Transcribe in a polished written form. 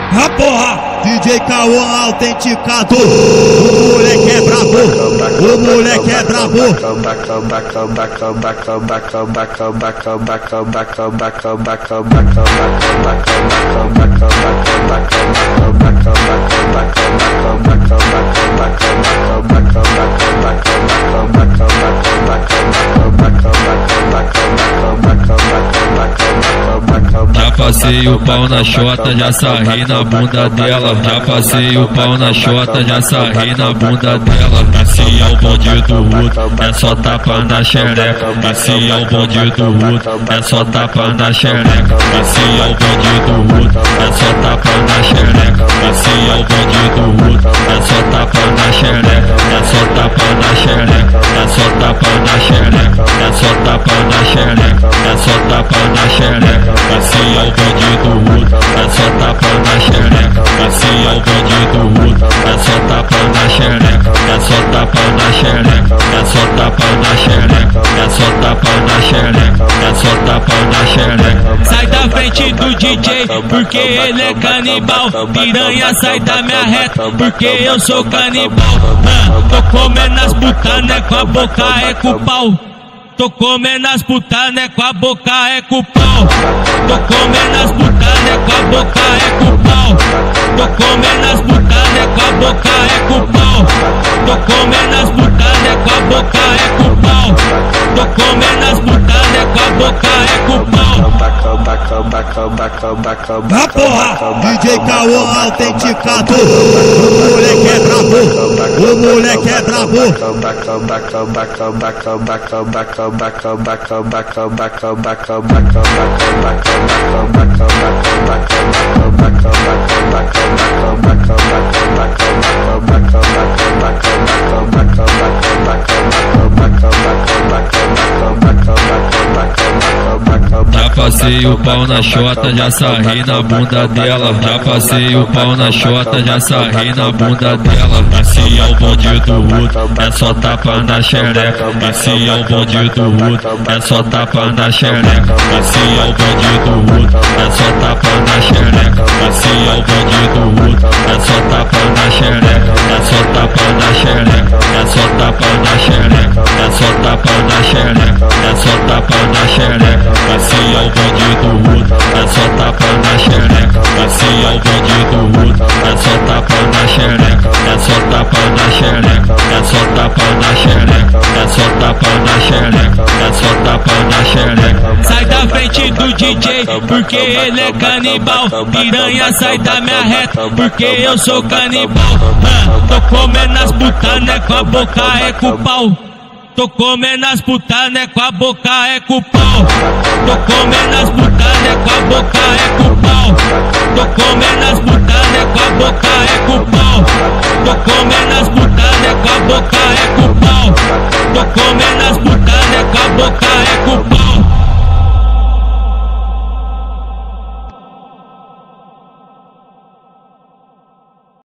Ah, porra! DJ Cauã autenticado. O moleque é brabo. O moleque é brabo. Já passei o pau na chota, já sarrei na bunda dela. Já passei o pau na chota, já sarrei na bunda dela. Esse é o bonde do Ruto, é só tapa na xereca. Esse é o bonde do Ruto, é só tapa na xereca. Esse é o bonde do Ruto, é só tapa na xereca. Esse é o bonde do Ruto, é só tapa na xereca. É só tapa na xereca, é só tapa na xereca. É só tapa na xereca, é só tapa na xereca. Esse é o bonde do Ruto, é só tapa na xereca. Esse é o bonde do Ruto, é só tapa na xereca. É só tapa na xereca, é só tapa na xereca. É só tapa na xereca, é só tapa na xereca. Sai da frente do DJ, porque ele é canibal. Piranha, sai da minha reta, porque eu sou canibal. Tô comendo as putas, com a boca é com o pau. Tô comendo as putas, com a boca é com o pau. Tô comendo as putas, com a boca é com o pau. Tô comendo as putas, com a boca é com o pau. Tô comendo as putas, com a boca é com o pau. Tô comendo as putas, com a boca é com o pau. Ah, porra! DJ Cauã autenticado. O moleque é brabo. O moleque é brabo. Já passei o pau na chota, já sarrei na bunda dela. Já passei o pau na chota, já sarrei na bunda dela. Esse é o bonde do Ruto, é só tapa na xereca. Esse é o bonde do Ruto, é só tapa na xereca. Esse é o bonde do Ruto, é só tapa na xereca. Esse é o bonde do Ruto, é só tapa na xereca. É só tapa na xereca, é só tapa na xereca. É só tapa na xereca, é só tapa na xereca. Esse é o bonde do Ruto, é só tapa na xereca. Esse é o bonde do Ruto, é só tapa na xereca. É só tapa na xereca, é só tapa na xereca. É só tapa na xereca, é só tapa na xereca. Sai da frente do DJ, porque ele é canibal. Piranha, sai da minha reta, porque eu sou canibal. Tô comendo as putas, com a boca é com o pau. Tô comendo as putas, com a boca é com o pau. Tô comendo as putas, com a boca é com o pau. Tô comendo as putas, com a boca é com o pau. Tô comendo as putas, com a boca é com o pau. Tô comendo as putas.